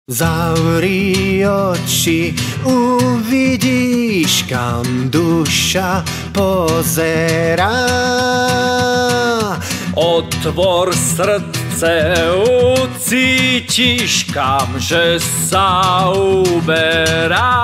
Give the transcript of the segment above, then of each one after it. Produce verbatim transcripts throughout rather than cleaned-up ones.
Zavri oči, uvidíš, kam duša pozerá. Otvor srdce, ucítiš, kamže sa uberá.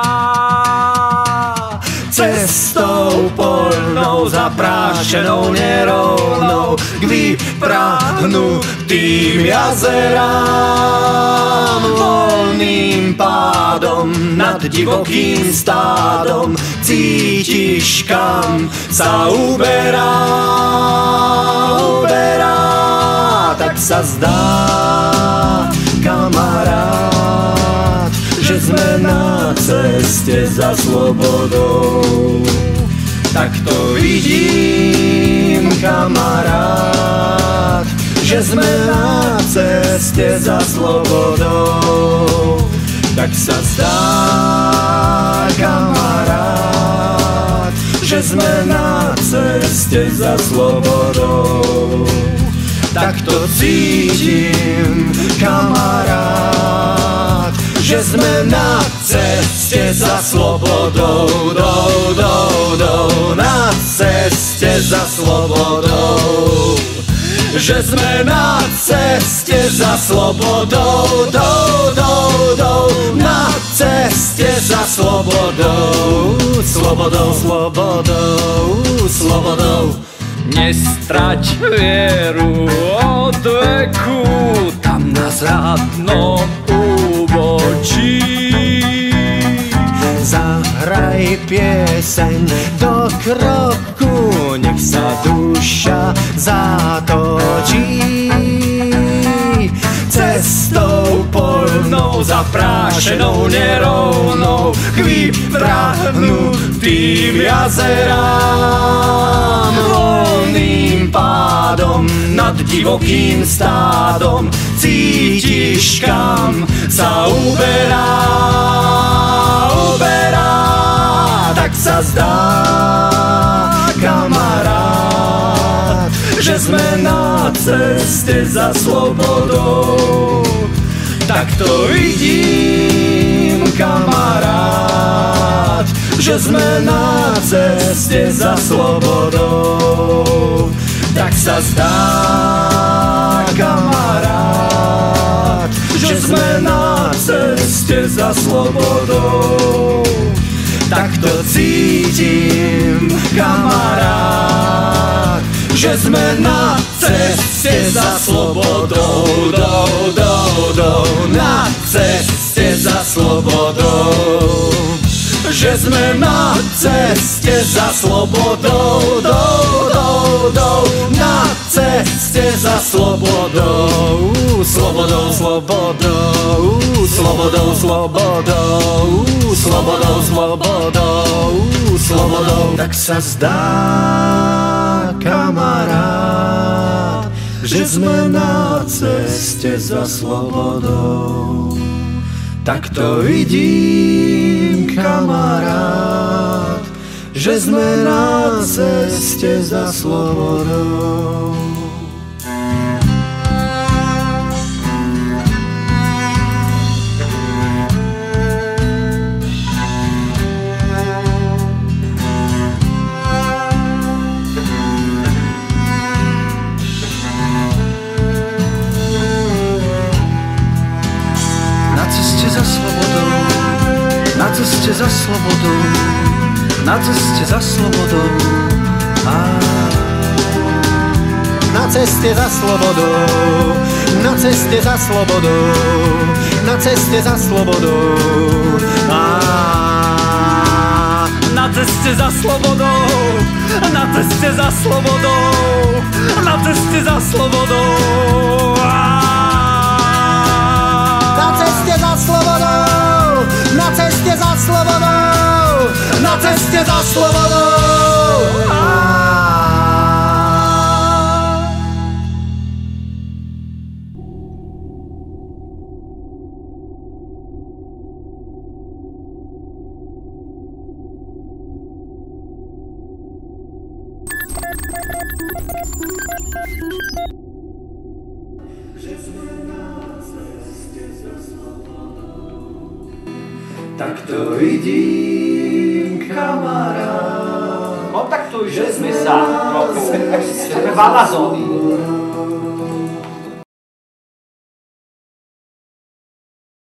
Cestou poľnou, zaprášenou, nerovnou, k vyprahnutým jazerám. Voľným pádom nad divokým stádom cítiš, kam sa uberá, uberá. Tak sa zdá, kamarát, že sme na ceste za slobodou. Tak to vidím, kamarát, že sme na ceste za slobodou. Tak sa zdá, kamarát, že sme na ceste za slobodou. Tak to cítim, kamarát, že sme na ceste za slobodou, do, do, do, na ceste za slobodou. Že sme na ceste za slobodou, do, do, do, na ceste za slobodou, slobodou, slobodou, slobodou. Nestrať vieru od veku, tam na zradnom úbočí. Zahraj pieseň do kroku, nech sa duša zatočí. Cestou poľnou, zaprášenou, nerovnou, k vyprahnutým jazerám. Voľným pádom nad divokým stádom cítiš, kam sa uberá, uberá. Tak sa zdá, kamarát, že sme na ceste za slobodou. Tak to vidím, kamarát, že sme na ceste za slobodou. Tak sa zdá, kamarát, že sme na ceste za slobodou. Tak to cítim, kamarát, že sme na ceste za slobodou, do, do, do, na ceste za slobodou. Že sme na ceste za slobodou, do, do, do, na ceste za slobodou, slobodou, slobodou, slobodou, slobodou, slobodou, slobodou, slobodou. Tak sa zdá, kamarát, že sme na ceste za slobodou. Tak to vidím, kamarát, že sme na ceste za slobodou. Na ceste za slobodou, na ceste za slobodou, a na ceste za slobodou, na ceste za slobodou, na ceste za slobodou, a na ceste za slobodou, na ceste za slobodou, na ceste za slobodou, a na ceste za slobodou, na ceste za slobodou, na ceste za slobodou. Že sme na ceste za slobodou. tak to vidím, kamarát. Kontaktujte sme sa trochu. Sme v Amazónii.